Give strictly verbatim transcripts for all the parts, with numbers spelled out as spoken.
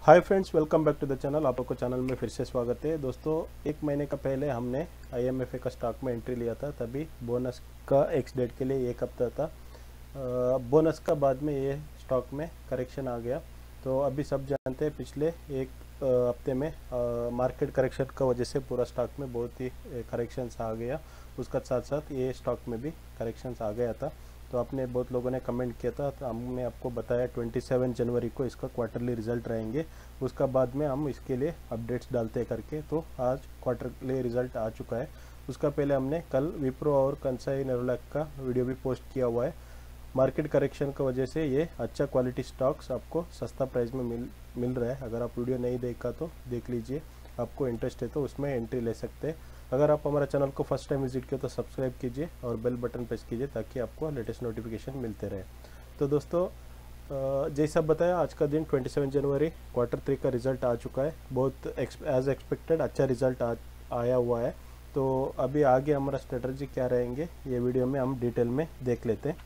Hi friends, welcome back to the channel. आप लोग को चैनल में फिर से स्वागत है। दोस्तों, एक महीने का पहले हमने आईएमएफए का स्टॉक में एंट्री लिया था, तभी बोनस का एक्स डेट के लिए एक हफ्ता था। बोनस का बाद में ये स्टॉक में करेक्शन आ गया। तो अभी सब जानते हैं पिछले एक हफ्ते में मार्केट करेक्शन का वजह से पूरा स्टॉक में बहुत ही करेक्शंस आ गया। उसका साथ साथ ये स्टॉक में भी करेक्शंस आ गया था। तो आपने बहुत लोगों ने कमेंट किया था, तो हमने आपको बताया सत्ताईस जनवरी को इसका क्वार्टरली रिजल्ट रहेंगे। उसका बाद में हम इसके लिए अपडेट्स डालते करके, तो आज क्वार्टरली रिजल्ट आ चुका है। उसका पहले हमने कल विप्रो और कंसाई नेरोलैक का वीडियो भी पोस्ट किया हुआ है। मार्केट करेक्शन की वजह से ये अच्छा क्वालिटी स्टॉक्स आपको सस्ता प्राइस में मिल मिल रहा है। अगर आप वीडियो नहीं देखा तो देख लीजिए, आपको इंटरेस्ट है तो उसमें एंट्री ले सकते हैं। अगर आप हमारा चैनल को फर्स्ट टाइम विजिट किया तो सब्सक्राइब कीजिए और बेल बटन प्रेस कीजिए ताकि आपको लेटेस्ट नोटिफिकेशन मिलते रहे। तो दोस्तों, जैसा बताया, आज का दिन सत्ताईस जनवरी क्वार्टर थ्री का रिजल्ट आ चुका है। बहुत एज एक्सपेक्टेड अच्छा रिजल्ट आ, आया हुआ है। तो अभी आगे हमारा स्ट्रेटजी क्या रहेंगे ये वीडियो में हम डिटेल में देख लेते हैं।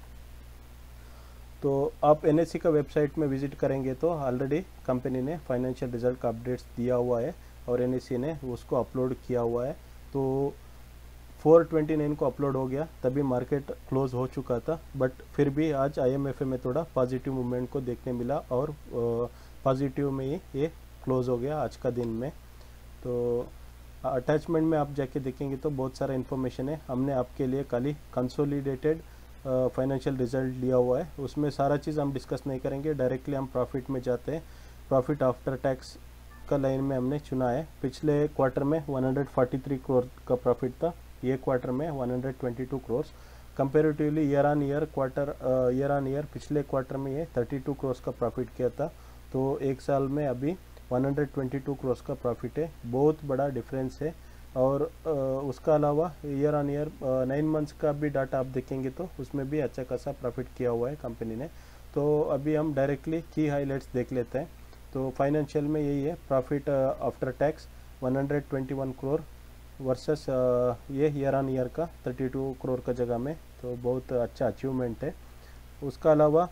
तो आप एनएससी का वेबसाइट में विजिट करेंगे तो ऑलरेडी कंपनी ने फाइनेंशियल रिजल्ट का अपडेट्स दिया हुआ है और एनएससी ने उसको अपलोड किया हुआ है। तो चार सौ उनतीस को अपलोड हो गया, तभी मार्केट क्लोज हो चुका था। बट फिर भी आज आईएमएफए में थोड़ा पॉजिटिव मूवमेंट को देखने मिला और पॉजिटिव में ही ये क्लोज हो गया आज का दिन में। तो अटैचमेंट में आप जाके देखेंगे तो बहुत सारा इन्फॉर्मेशन है। हमने आपके लिए खाली कंसोलिडेटेड फाइनेंशियल रिजल्ट लिया हुआ है, उसमें सारा चीज़ हम डिस्कस नहीं करेंगे। डायरेक्टली हम प्रॉफिट में जाते हैं। प्रॉफिट आफ्टर टैक्स का लाइन में हमने चुना है। पिछले क्वार्टर में एक सौ तैंतालीस करोड़ का प्रॉफिट था, ये क्वार्टर में एक सौ बाईस crore. Comparatively year on year quarter year on year पिछले क्वार्टर में ये बत्तीस करोड़ का प्रॉफिट किया था। तो एक साल में अभी एक सौ बाईस करोड़ का प्रॉफिट है, बहुत बड़ा डिफरेंस है। और आ, उसका अलावा year on year nine months का भी डाटा आप देखेंगे तो उसमें भी अच्छा खासा प्रॉफिट किया हुआ है कंपनी ने। तो अभी हम डायरेक्टली की हाइलाइट्स देख लेते हैं। तो फाइनेंशियल में यही है, प्रॉफिट आफ्टर टैक्स एक सौ इक्कीस करोड़ वर्सेस ये ईयर ऑन ईयर का बत्तीस करोड़ का जगह में, तो बहुत अच्छा अचीवमेंट है। उसका अलावा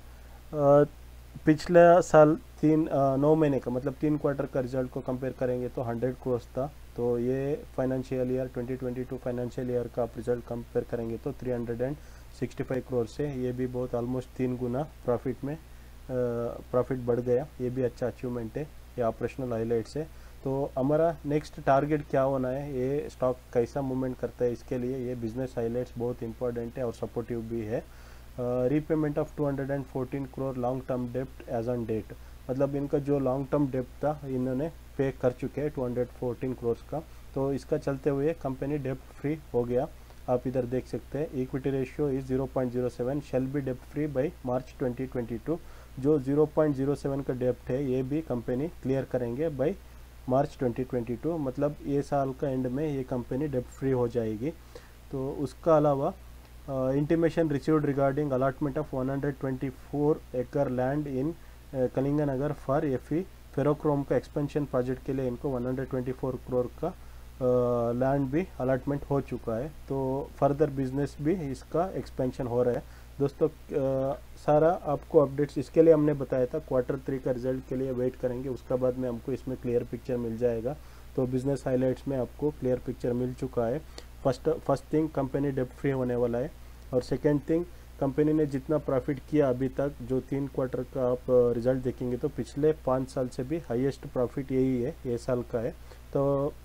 पिछले साल तीन नौ महीने का मतलब तीन क्वार्टर का रिजल्ट को कंपेयर करेंगे तो हंड्रेड करोड़ था। तो ये फाइनेंशियल ईयर दो हज़ार बाईस फाइनेंशियल ईयर का आप रिजल्ट कंपेयर करेंगे तो तीन सौ पैंसठ करोड़ से ये भी बहुत ऑलमोस्ट तीन गुना प्रॉफिट में प्रॉफिट बढ़ गया। ये भी अच्छा अचीवमेंट है, ये ऑपरेशनल हाईलाइट्स है। तो हमारा नेक्स्ट टारगेट क्या होना है, ये स्टॉक कैसा मूवमेंट करता है, इसके लिए ये बिजनेस हाईलाइट्स बहुत इंपॉर्टेंट है और सपोर्टिव भी है। Repayment of two hundred fourteen crore long term डेप्ट एज ऑन डेट, मतलब इनका जो लॉन्ग टर्म डेप्ट था इन्होंने पे कर चुके हैं टू हंड्रेड फोर्टीन करोड़ का। तो इसका चलते हुए कंपनी डेप्ट फ्री हो गया। आप इधर देख सकते हैं equity ratio is zero point zero seven, shall be डेप्ट free by March twenty twenty two. जो ज़ीरो पॉइंट ज़ीरो सेवन का डेप्ट है ये भी कंपनी क्लियर करेंगे by March twenty twenty two, मतलब ये साल का एंड में ये कंपनी डेप्ट फ्री हो जाएगी। तो उसका अलावा intimation received regarding allotment of one hundred twenty four acre land in Kalinganagar for एफी फेरोक्रोम का एक्सपेंशन प्रोजेक्ट के लिए इनको one hundred twenty four crore का लैंड भी अलॉटमेंट हो चुका है। तो फर्दर बिजनेस भी इसका एक्सपेंशन हो रहा है। दोस्तों, आ, सारा आपको अपडेट्स इसके लिए हमने बताया था, क्वार्टर थ्री का रिजल्ट के लिए वेट करेंगे, उसका बाद में हमको इसमें क्लियर पिक्चर मिल जाएगा। तो बिजनेस हाइलाइट्स में आपको क्लियर पिक्चर मिल चुका है। फर्स्ट फर्स्ट थिंग, कंपनी डेप्ट फ्री होने वाला है। और सेकेंड थिंग, कंपनी ने जितना प्रॉफिट किया अभी तक, जो तीन क्वार्टर का आप रिजल्ट देखेंगे तो पिछले पाँच साल से भी हाईएस्ट प्रॉफिट यही है, ये साल का है। तो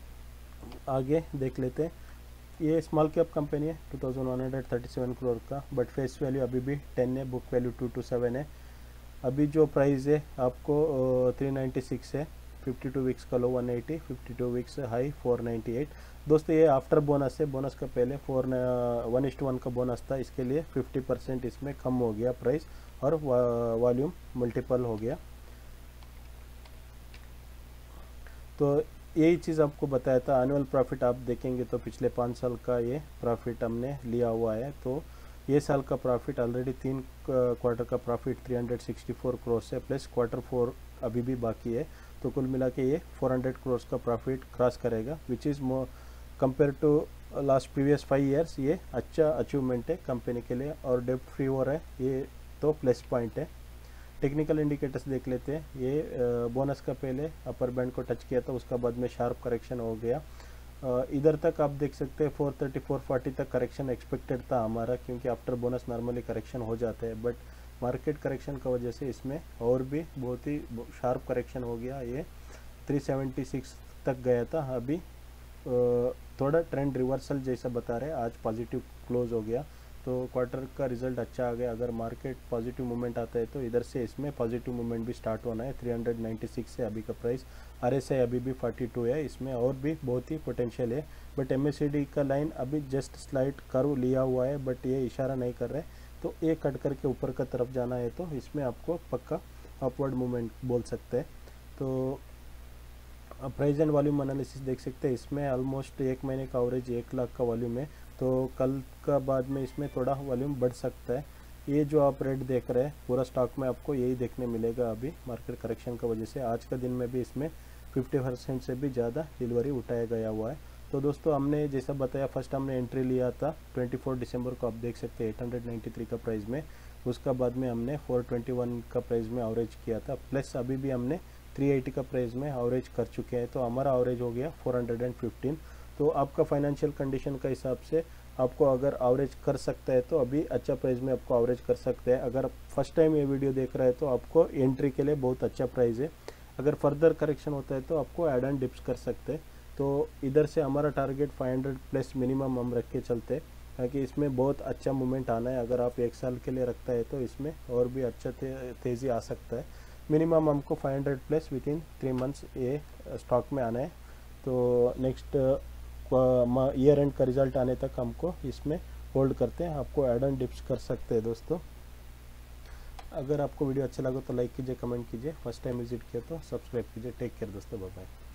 आगे देख लेते हैं। ये स्मॉल कैप कंपनी है, two thousand one hundred thirty seven crore का, बट फेस वैल्यू अभी भी टेन है, book value two two seven है। अभी जो प्राइस है आपको थ्री नाइन्टी सिक्स है, फिफ्टी टू वीक्स का low one eighty, fifty two weeks high four ninety eight. दोस्तों, ये आफ्टर बोनस है, बोनस का पहले फोर वन इस्ट वन का बोनस था, इसके लिए फिफ्टी परसेंट इसमें कम हो गया प्राइस और वॉल्यूम मल्टीपल हो गया। तो यही चीज़ आपको बताया था। एनुअल प्रॉफिट आप देखेंगे तो पिछले पाँच साल का ये प्रॉफिट हमने लिया हुआ है। तो ये साल का प्रॉफिट ऑलरेडी तीन क्वार्टर का प्रॉफिट तीन सौ चौंसठ करोड़ से प्लस क्वार्टर फोर अभी भी बाकी है। तो कुल मिला के ये चार सौ करोड़ का प्रॉफिट क्रॉस करेगा, which is more compare to last previous five years. ये अच्छा अचीवमेंट है कंपनी के लिए और डेप्ट फ्री हो रहा है, ये तो प्लस पॉइंट है। टेक्निकल इंडिकेटर्स देख लेते हैं। ये बोनस का पहले अपर बैंड को टच किया था, उसका बाद में शार्प करेक्शन हो गया। इधर तक आप देख सकते हैं फोर थर्टी फोर फोर्टी तक करेक्शन एक्सपेक्टेड था हमारा, क्योंकि आफ्टर बोनस नॉर्मली करेक्शन हो जाते हैं, बट मार्केट करेक्शन का वजह से इसमें और भी बहुत ही शार्प करेक्शन हो गया। ये थ्री सेवेंटी सिक्स तक गया था। अभी थोड़ा ट्रेंड रिवर्सल जैसा बता रहे हैं, आज पॉजिटिव क्लोज हो गया, तो क्वार्टर का रिजल्ट अच्छा आ गया। अगर मार्केट पॉजिटिव मूवमेंट आता है तो इधर से इसमें पॉजिटिव मूवमेंट भी स्टार्ट होना है। थ्री नाइन्टी सिक्स है अभी का प्राइस, आरएसआई अभी भी फोर्टी टू है, इसमें और भी बहुत ही पोटेंशियल है। बट एमएसीडी का लाइन अभी जस्ट स्लाइड कर्व लिया हुआ है, बट ये इशारा नहीं कर रहे, तो एक कट करके ऊपर का तरफ जाना है तो इसमें आपको पक्का अपवर्ड मूवमेंट बोल सकते हैं। तो प्राइस एंड वॉल्यूम एनालिसिस देख सकते हैं, इसमें ऑलमोस्ट एक महीने का एवरेज एक लाख का वॉल्यूम है, तो कल का बाद में इसमें थोड़ा वॉल्यूम बढ़ सकता है। ये जो आप रेट देख रहे हैं पूरा स्टॉक में आपको यही देखने मिलेगा अभी मार्केट करेक्शन का वजह से। आज का दिन में भी इसमें फिफ्टी परसेंट से भी ज़्यादा डिलीवरी उठाया गया हुआ है। तो दोस्तों हमने जैसा बताया, फर्स्ट हमने एंट्री लिया था चौबीस दिसंबर को, आप देख सकते हैं एट नाइन्टी थ्री का प्राइस में, उसका बाद में हमने फोर ट्वेंटी वन का प्राइस में एवरेज किया था, प्लस अभी भी हमने थ्री एटी का प्राइस में एवरेज कर चुके हैं, तो हमारा एवरेज हो गया फोर फिफ्टीन। तो आपका फाइनेंशियल कंडीशन का हिसाब से आपको अगर एवरेज कर सकता है तो अभी अच्छा प्राइस में आपको एवरेज कर सकते हैं। अगर फर्स्ट टाइम ये वीडियो देख रहा है तो आपको एंट्री के लिए बहुत अच्छा प्राइस है। अगर फर्दर करेक्शन होता है तो आपको एड एंड डिप्स कर सकते हैं। तो इधर से हमारा target five hundred plus minimum हम रख के चलते हैं, ताकि इसमें बहुत अच्छा मूवमेंट आना है। अगर आप एक साल के लिए रखता है तो इसमें और भी अच्छा ते, तेज़ी आ सकता है। मिनिमम हमको five hundred plus within three months ये स्टॉक में आना है। तो नेक्स्ट ईयर एंड का रिजल्ट आने तक हमको इसमें होल्ड करते हैं, आपको एड एंड डिप्स कर सकते हैं। दोस्तों अगर आपको वीडियो अच्छा लगा तो लाइक कीजिए, कमेंट कीजिए, फर्स्ट टाइम विजिट किया तो सब्सक्राइब कीजिए। टेक केयर दोस्तों, बाय बाय।